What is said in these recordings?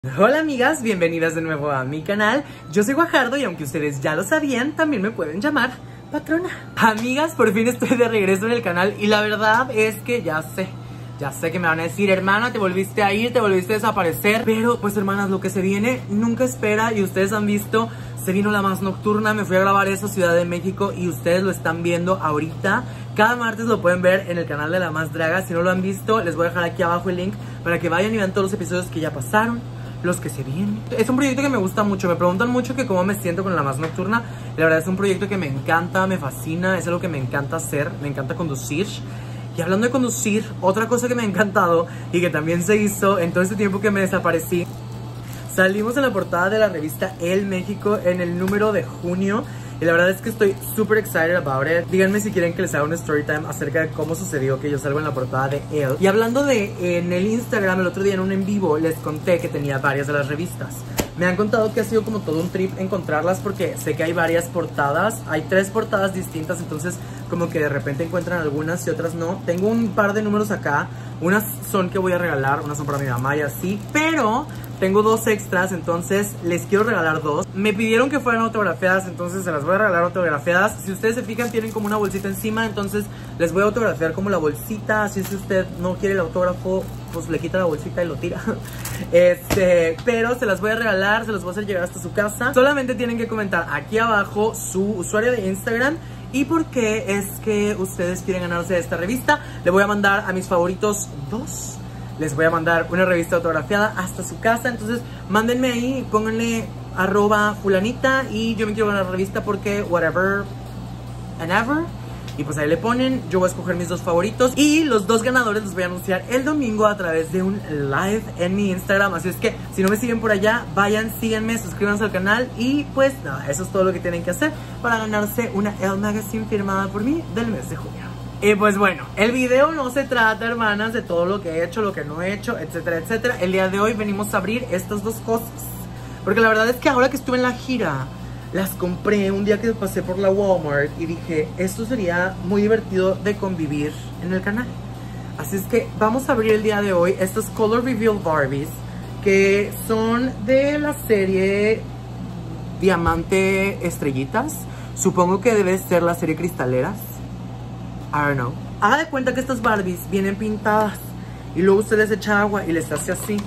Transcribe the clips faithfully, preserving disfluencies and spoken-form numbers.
Hola amigas, bienvenidas de nuevo a mi canal. Yo soy Guajardo y aunque ustedes ya lo sabían, también me pueden llamar patrona. Amigas, por fin estoy de regreso en el canal y la verdad es que ya sé, ya sé que me van a decir, hermana, te volviste a ir, te volviste a desaparecer. Pero pues hermanas, lo que se viene nunca espera y ustedes han visto, se vino La Más Nocturna, me fui a grabar eso, Ciudad de México, y ustedes lo están viendo ahorita. Cada martes lo pueden ver en el canal de La Más Draga. Si no lo han visto, les voy a dejar aquí abajo el link para que vayan y vean todos los episodios que ya pasaron, los que se vienen. Es un proyecto que me gusta mucho. Me preguntan mucho que cómo me siento con La Más Nocturna. La verdad es un proyecto que me encanta, me fascina. Es algo que me encanta hacer, me encanta conducir. Y hablando de conducir, otra cosa que me ha encantado y que también se hizo en todo este tiempo que me desaparecí, salimos en la portada de la revista El México en el número de junio. Y la verdad es que estoy súper excited about it. Díganme si quieren que les haga un story time acerca de cómo sucedió que yo salgo en la portada de Elle. Y hablando de, en el Instagram, el otro día en un en vivo, les conté que tenía varias de las revistas. Me han contado que ha sido como todo un trip encontrarlas porque sé que hay varias portadas. Hay tres portadas distintas, entonces como que de repente encuentran algunas y otras no. Tengo un par de números acá. Unas son que voy a regalar, unas son para mi mamá y así. Pero tengo dos extras, entonces les quiero regalar dos. Me pidieron que fueran autografiadas, entonces se las voy a regalar autografiadas. Si ustedes se fijan, tienen como una bolsita encima, entonces les voy a autografiar como la bolsita. Así si usted no quiere el autógrafo, pues le quita la bolsita y lo tira. Este, pero se las voy a regalar, se las voy a hacer llegar hasta su casa. Solamente tienen que comentar aquí abajo su usuario de Instagram y por qué es que ustedes quieren ganarse esta revista. Le voy a mandar a mis favoritos dos. Les voy a mandar una revista autografiada hasta su casa. Entonces mándenme ahí, pónganle arroba fulanita y yo me quiero ganar la revista porque whatever and ever. Y pues ahí le ponen, yo voy a escoger mis dos favoritos y los dos ganadores los voy a anunciar el domingo a través de un live en mi Instagram. Así es que si no me siguen por allá, vayan, síganme, suscríbanse al canal y pues nada, eso es todo lo que tienen que hacer para ganarse una Elle Magazine firmada por mí del mes de junio. Y pues bueno, el video no se trata, hermanas, de todo lo que he hecho, lo que no he hecho, etcétera, etcétera. El día de hoy venimos a abrir estas dos cosas porque la verdad es que ahora que estuve en la gira, las compré un día que pasé por la Walmart y dije, esto sería muy divertido de convivir en el canal. Así es que vamos a abrir el día de hoy estos Color Reveal Barbies, que son de la serie Diamante Estrellitas. Supongo que debe ser la serie Cristaleras. I don't know. Haga de cuenta que estas Barbies vienen pintadas y luego usted les echa agua y les hace así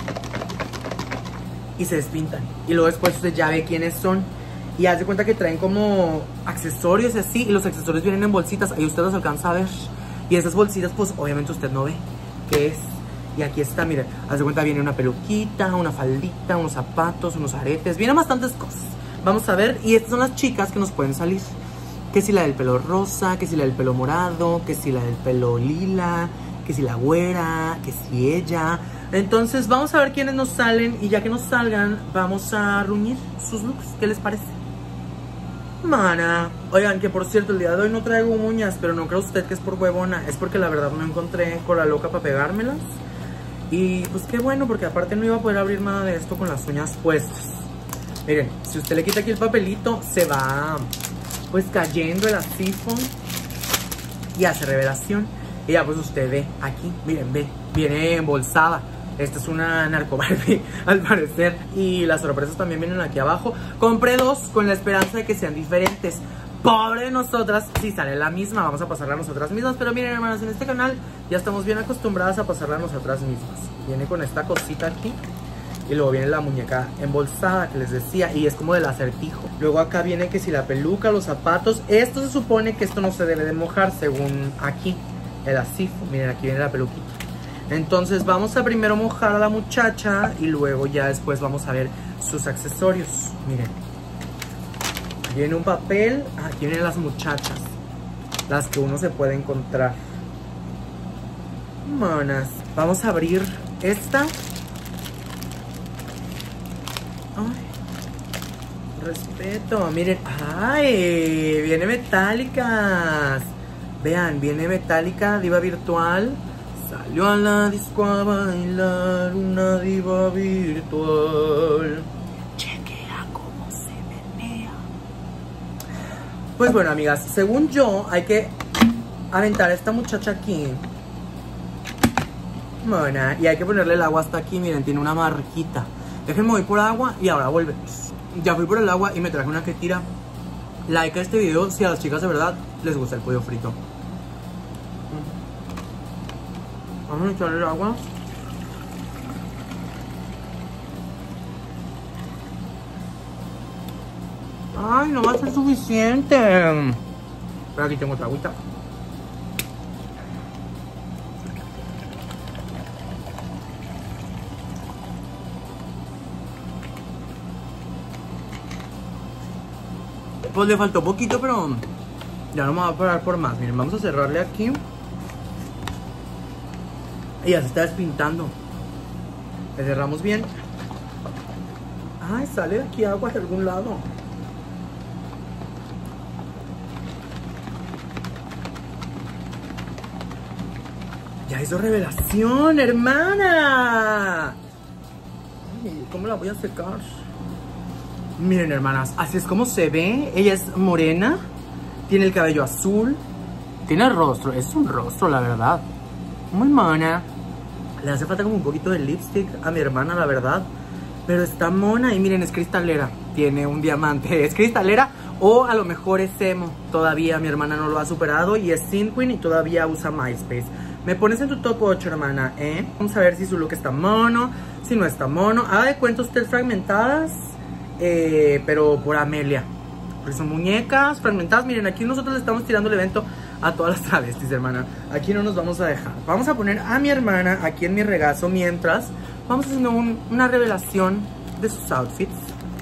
y se despintan. Y luego después usted ya ve quiénes son. Y haz de cuenta que traen como accesorios y así. Y los accesorios vienen en bolsitas. Ahí usted los alcanza a ver. Y esas bolsitas pues obviamente usted no ve qué es. Y aquí está, miren. Haz de cuenta viene una peluquita, una faldita, unos zapatos, unos aretes. Vienen bastantes cosas. Vamos a ver. Y estas son las chicas que nos pueden salir. Que si la del pelo rosa, que si la del pelo morado, que si la del pelo lila, que si la güera, que si ella. Entonces vamos a ver quiénes nos salen. Y ya que nos salgan, vamos a reunir sus looks. ¿Qué les parece? Mana, oigan, que por cierto, el día de hoy no traigo uñas, pero no creo usted que es por huevona. Es porque la verdad no encontré cola loca para pegármelas. Y pues qué bueno, porque aparte no iba a poder abrir nada de esto con las uñas puestas. Miren, si usted le quita aquí el papelito, se va pues cayendo el sifón y hace revelación. Y ya pues usted ve aquí, miren, ve, viene embolsada. Esta es una narco Barbie, al parecer. Y las sorpresas también vienen aquí abajo. Compré dos con la esperanza de que sean diferentes. Pobre de nosotras, si sale la misma, vamos a pasarla a nosotras mismas. Pero miren, hermanas, en este canal ya estamos bien acostumbradas a pasarla a nosotras mismas. Viene con esta cosita aquí. Y luego viene la muñeca embolsada que les decía. Y es como del acertijo. Luego acá viene que si la peluca, los zapatos. Esto se supone que esto no se debe de mojar según aquí el asifo. Miren, aquí viene la peluquita. Entonces vamos a primero mojar a la muchacha y luego ya después vamos a ver sus accesorios. Miren, aquí viene un papel, aquí vienen las muchachas, las que uno se puede encontrar. Monas, vamos a abrir esta. Ay, respeto, miren, ay, viene metálicas. Vean, viene metálica, diva virtual. Salió a la disco a bailar una diva virtual. Chequea cómo se menea. Pues bueno, amigas, según yo hay que aventar a esta muchacha aquí. Mona, y hay que ponerle el agua hasta aquí, miren, tiene una marquita. Déjenme voy por agua y ahora volvemos. Ya fui por el agua y me traje una que tira. Like a este video si a las chicas de verdad les gusta el pollo frito. Vamos a echarle el agua. Ay, no va a ser suficiente. Pero aquí tengo otra agüita. Pues le faltó poquito, pero ya no me va a parar por más. Miren, vamos a cerrarle aquí. Y ya se está despintando. Le cerramos bien. Ay, sale de aquí agua de algún lado. Ya hizo revelación, hermana. Ay, ¿cómo la voy a secar? Miren, hermanas, así es como se ve. Ella es morena, tiene el cabello azul, tiene el rostro, es un rostro, la verdad, muy mona. Le hace falta como un poquito de lipstick a mi hermana, la verdad, pero está mona. Y miren, es cristalera, tiene un diamante. Es cristalera o a lo mejor es emo. Todavía mi hermana no lo ha superado y es Sin Queen y todavía usa MySpace. Me pones en tu top ocho, hermana, ¿eh? Vamos a ver si su look está mono, si no está mono. Haga de cuenta usted fragmentadas, eh, pero por Amelia. Porque son muñecas fragmentadas. Miren, aquí nosotros le estamos tirando el evento a todas las travestis, hermana. Aquí no nos vamos a dejar. Vamos a poner a mi hermana aquí en mi regazo mientras vamos haciendo un, una revelación de sus outfits.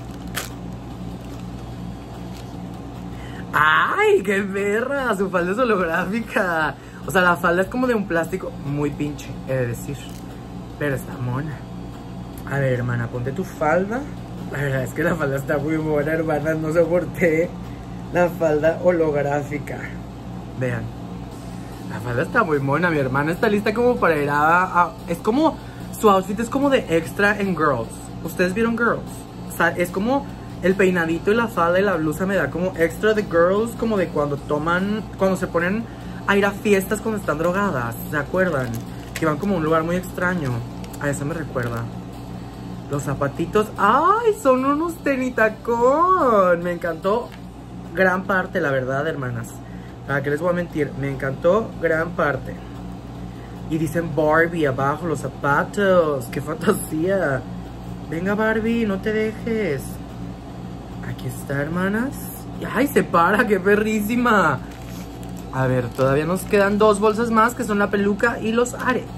¡Ay, qué perra! Su falda es holográfica. O sea, la falda es como de un plástico muy pinche, he de decir. Pero está mona. A ver, hermana, ponte tu falda. La verdad es que la falda está muy buena, hermanas. No soporté la falda holográfica. Vean, la falda está muy mona. Mi hermana está lista como para ir a, a... Es como... Su outfit es como de extra en Girls. ¿Ustedes vieron Girls? O sea, es como el peinadito y la falda y la blusa me da como extra de Girls. Como de cuando toman... Cuando se ponen a ir a fiestas cuando están drogadas. ¿Se acuerdan? Que van como a un lugar muy extraño. A eso me recuerda. Los zapatitos, ¡ay! Son unos tenis tacón. Me encantó gran parte, la verdad, hermanas. ¿Para qué les voy a mentir? Me encantó gran parte. Y dicen Barbie abajo, los zapatos. ¡Qué fantasía! Venga, Barbie, no te dejes. Aquí está, hermanas. ¡Ay, se para! ¡Qué perrísima! A ver, todavía nos quedan dos bolsas más, que son la peluca y los aretes.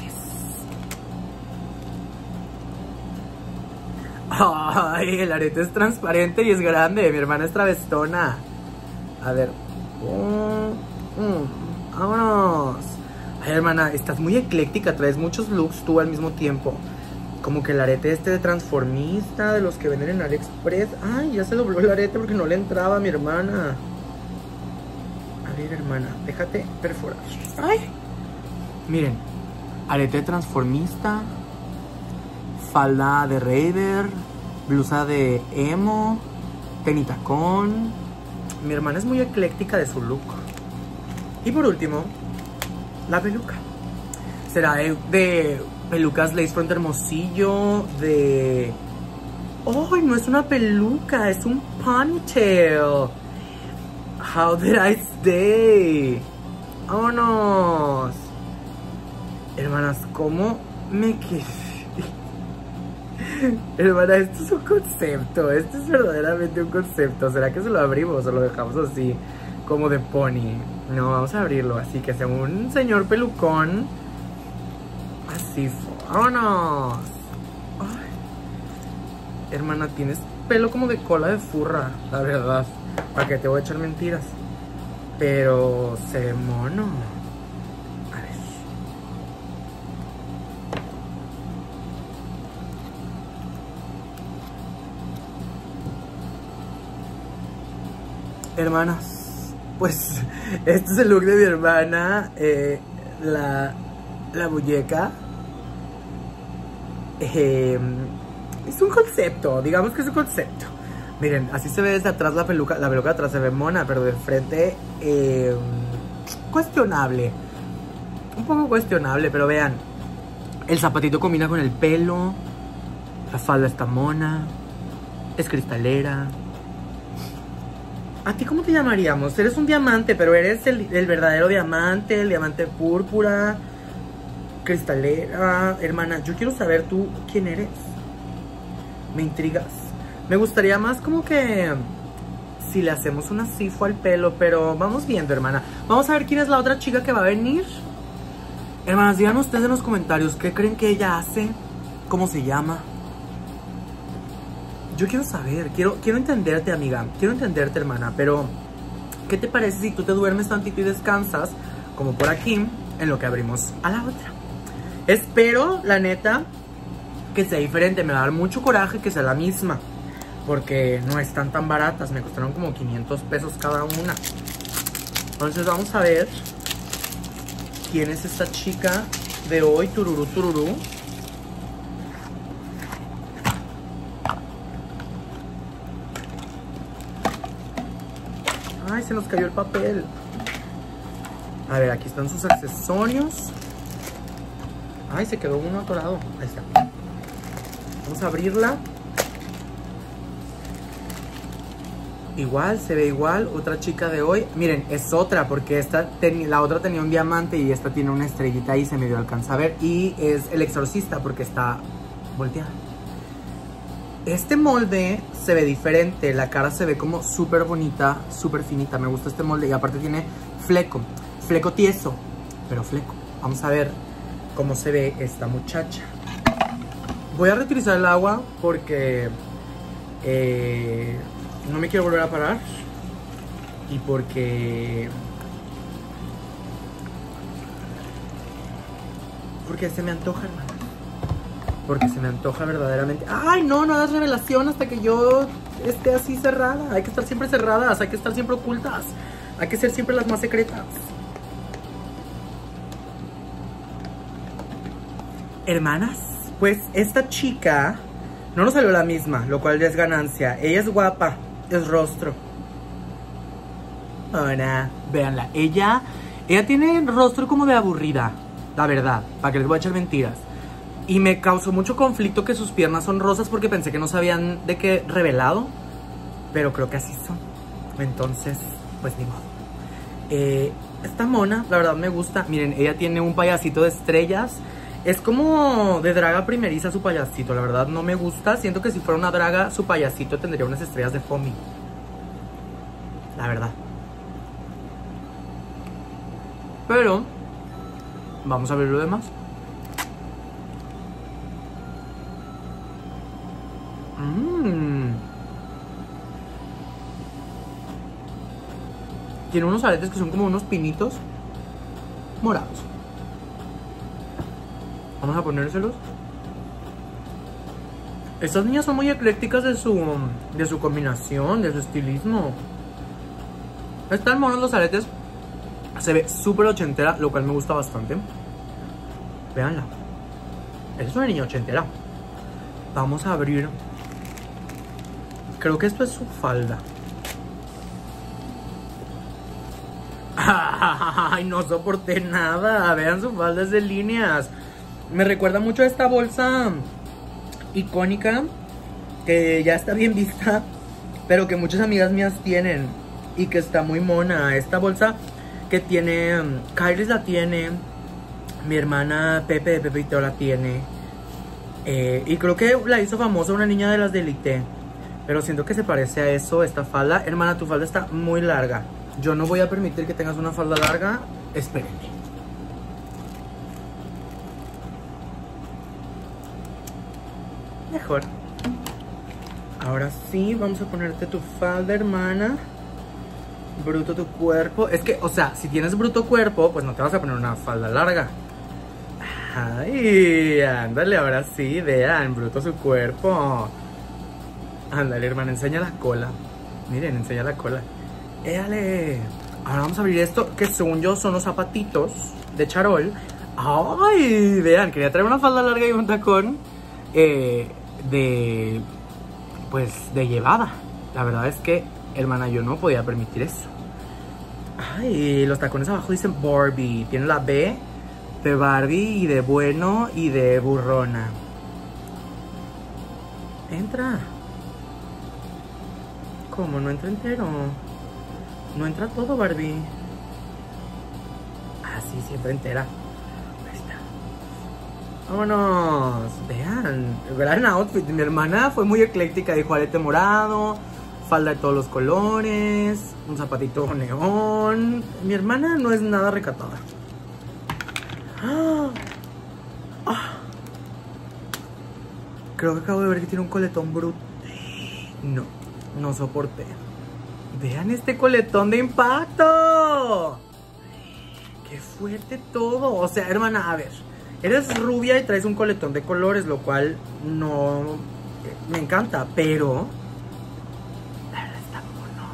Ay, el arete es transparente y es grande. Mi hermana es travestona. A ver. Mm, mm, vámonos. Ay, hermana, estás muy ecléctica. Traes muchos looks tú al mismo tiempo. Como que el arete este de transformista, de los que venden en AliExpress. Ay, ya se dobló el arete porque no le entraba a mi hermana. A ver, hermana, déjate perforar. Ay. Miren, arete de transformista, falda de Raider, blusa de emo, tenis tacón. Mi hermana es muy ecléctica de su look. Y por último, la peluca. Será de, de pelucas lace front Hermosillo, de... ¡Oh! No es una peluca, es un ponytail. How did I stay? ¡Vámonos! Hermanas, ¿cómo me quedé? Hermana, esto es un concepto. Esto es verdaderamente un concepto. ¿Será que se lo abrimos o lo dejamos así como de pony? No, vamos a abrirlo así, que sea un señor pelucón. Así, vámonos. Ay. Hermana, tienes pelo como de cola de furra, la verdad. ¿Para qué te voy a echar mentiras? Pero se ve mono. A ver. Hermanas, pues este es el look de mi hermana. eh, la, la muñeca eh, es un concepto, digamos que es un concepto. Miren, así se ve desde atrás la peluca. La peluca de atrás se ve mona, pero de frente eh, cuestionable. Un poco cuestionable, pero vean, el zapatito combina con el pelo. La falda está mona. Es cristalera. ¿A ti cómo te llamaríamos? Eres un diamante, pero eres el, el verdadero diamante, el diamante púrpura, cristalera. Hermana, yo quiero saber tú quién eres. Me intrigas. Me gustaría más como que si le hacemos una cifra al pelo, pero vamos viendo, hermana. Vamos a ver quién es la otra chica que va a venir. Hermanas, díganme ustedes en los comentarios qué creen que ella hace, cómo se llama. Yo quiero saber, quiero, quiero entenderte, amiga. Quiero entenderte, hermana. Pero, ¿qué te parece si tú te duermes tantito y descansas? Como por aquí, en lo que abrimos a la otra. Espero, la neta, que sea diferente. Me va a dar mucho coraje que sea la misma, porque no están tan baratas. Me costaron como quinientos pesos cada una. Entonces vamos a ver quién es esta chica de hoy. Tururú, tururú. Ay, se nos cayó el papel. A ver, aquí están sus accesorios. Ay, se quedó uno atorado. Ahí está. Vamos a abrirla. Igual, se ve igual. Otra chica de hoy. Miren, es otra, porque esta la otra tenía un diamante y esta tiene una estrellita ahí, se medio alcanza a ver. Y es el exorcista, porque está volteada. Este molde se ve diferente. La cara se ve como súper bonita, súper finita. Me gusta este molde y aparte tiene fleco. Fleco tieso, pero fleco. Vamos a ver cómo se ve esta muchacha. Voy a reutilizar el agua porque eh, no me quiero volver a parar. Y porque Porque se me antoja, hermano. Porque se me antoja verdaderamente. Ay, no, no hagas revelación hasta que yo esté así cerrada. Hay que estar siempre cerradas, hay que estar siempre ocultas. Hay que ser siempre las más secretas. Hermanas, pues esta chica no nos salió la misma, lo cual ya es ganancia. Ella es guapa, es rostro. Hola, véanla. Ella, ella tiene rostro como de aburrida, la verdad, para que les voy a echar mentiras. Y me causó mucho conflicto que sus piernas son rosas porque pensé que no sabían de qué revelado. Pero creo que así son. Entonces, pues ni modo. Eh, esta mona, la verdad me gusta. Miren, ella tiene un payasito de estrellas. Es como de draga primeriza su payasito. La verdad no me gusta. Siento que si fuera una draga, su payasito tendría unas estrellas de foamy. La verdad. Pero vamos a ver lo demás. Mmm. Tiene unos aretes que son como unos pinitos morados. Vamos a ponérselos. Estas niñas son muy eclécticas de su, de su combinación, de su estilismo. Están monos los aretes. Se ve súper ochentera, lo cual me gusta bastante. Veanla. Es una niña ochentera. Vamos a abrir. Creo que esto es su falda. Ay, no soporté nada. Vean su falda, es de líneas. Me recuerda mucho a esta bolsa icónica que ya está bien vista, pero que muchas amigas mías tienen y que está muy mona. Esta bolsa que tiene Kylie la tiene, mi hermana Pepe de Pepe y Teo la tiene, eh, y creo que la hizo famosa una niña de las de Elite. Pero siento que se parece a eso, esta falda. Hermana, tu falda está muy larga. Yo no voy a permitir que tengas una falda larga. Espérenme. Mejor. Ahora sí, vamos a ponerte tu falda, hermana. Bruto tu cuerpo. Es que, o sea, si tienes bruto cuerpo, pues no te vas a poner una falda larga. Ay, ándale, ahora sí, vean, bruto su cuerpo. Ándale, hermana, enseña la cola. Miren, enseña la cola. ¡Éale! Ahora vamos a abrir esto, que según yo son los zapatitos de charol. ¡Ay! Vean, quería traer una falda larga y un tacón eh, de... pues, de llevada. La verdad es que, hermana, yo no podía permitir eso. ¡Ay! Los tacones abajo dicen Barbie. Tiene la B de Barbie y de bueno y de burrona. Entra. ¿Cómo? No entra entero. No entra todo, Barbie. Ah, sí, siempre entera. Ahí está. Vámonos. Vean, gran outfit. Mi hermana fue muy ecléctica. Dijo arete morado, falda de todos los colores, un zapatito neón. Mi hermana no es nada recatada. ¡Ah! ¡Ah! Creo que acabo de ver que tiene un coletón bruto. No, no soporté. Vean este coletón de impacto. ¡Qué fuerte todo! O sea, hermana, a ver, eres rubia y traes un coletón de colores, lo cual no me encanta, pero la verdad está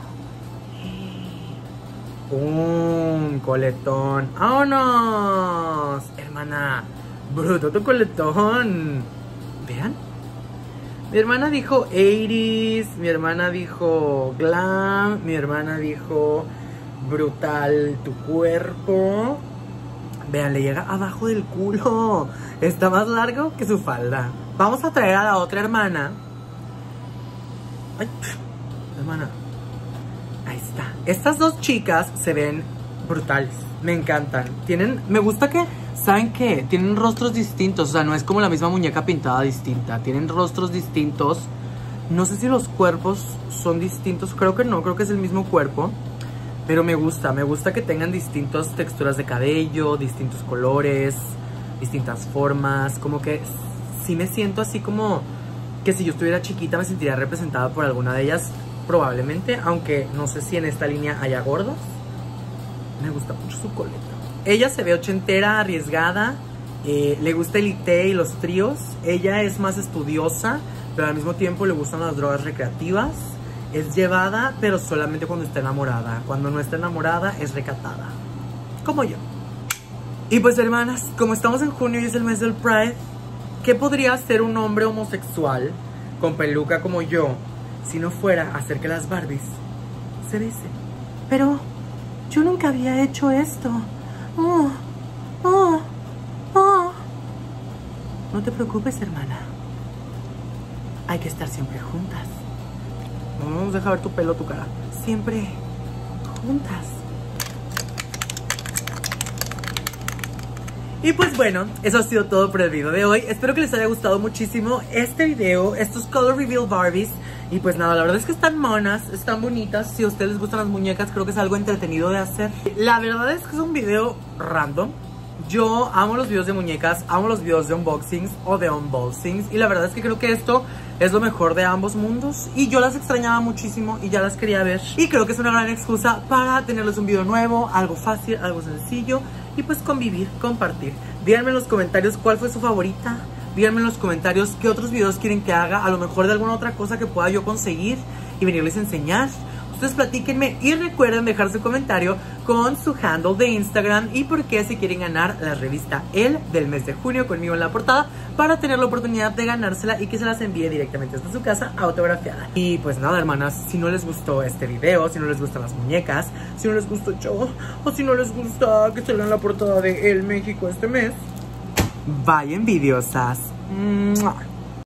mono. Un coletón. ¡Vámonos! Hermana, bruto tu coletón. Vean. Mi hermana dijo ochenta, mi hermana dijo glam, mi hermana dijo brutal tu cuerpo. Vean, le llega abajo del culo. Está más largo que su falda. Vamos a traer a la otra hermana. Ay, hermana. Ahí está. Estas dos chicas se ven brutales. Me encantan. Tienen, me gusta que, ¿saben qué? Tienen rostros distintos. O sea, no es como la misma muñeca pintada distinta. Tienen rostros distintos. No sé si los cuerpos son distintos. Creo que no, creo que es el mismo cuerpo. Pero me gusta, me gusta que tengan distintas texturas de cabello, distintos colores, distintas formas. Como que sí me siento así como que si yo estuviera chiquita me sentiría representada por alguna de ellas, probablemente. Aunque no sé si en esta línea haya gordos. Me gusta mucho su coleta. Ella se ve ochentera, arriesgada. Eh, le gusta el I T y los tríos. Ella es más estudiosa, pero al mismo tiempo le gustan las drogas recreativas. Es llevada, pero solamente cuando está enamorada. Cuando no está enamorada, es recatada. Como yo. Y pues, hermanas, como estamos en junio y es el mes del Pride, ¿qué podría hacer un hombre homosexual con peluca como yo si no fuera a hacer que las Barbies se besen? Pero yo nunca había hecho esto. Oh, oh, oh. No te preocupes, hermana. Hay que estar siempre juntas. No vamos a dejar ver tu pelo, tu cara. Siempre juntas. Y pues bueno, eso ha sido todo por el video de hoy. Espero que les haya gustado muchísimo este video, estos Color Reveal Barbies. Y pues nada, la verdad es que están monas, están bonitas. Si a ustedes les gustan las muñecas, creo que es algo entretenido de hacer. La verdad es que es un video random. Yo amo los videos de muñecas, amo los videos de unboxings o de unboxings. Y la verdad es que creo que esto es lo mejor de ambos mundos. Y yo las extrañaba muchísimo y ya las quería ver. Y creo que es una gran excusa para tenerles un video nuevo, algo fácil, algo sencillo. Y pues convivir, compartir. Díganme en los comentarios cuál fue su favorita. Díganme en los comentarios qué otros videos quieren que haga. A lo mejor de alguna otra cosa que pueda yo conseguir y venirles a enseñar. Ustedes platíquenme y recuerden dejar su comentario con su handle de Instagram y por qué si quieren ganar la revista Elle del mes de junio conmigo en la portada para tener la oportunidad de ganársela y que se las envíe directamente hasta su casa autografiada. Y pues nada, hermanas, si no les gustó este video, si no les gustan las muñecas, si no les gustó yo o si no les gusta que salga en la portada de Elle México este mes, bye envidiosas. ¡Mua!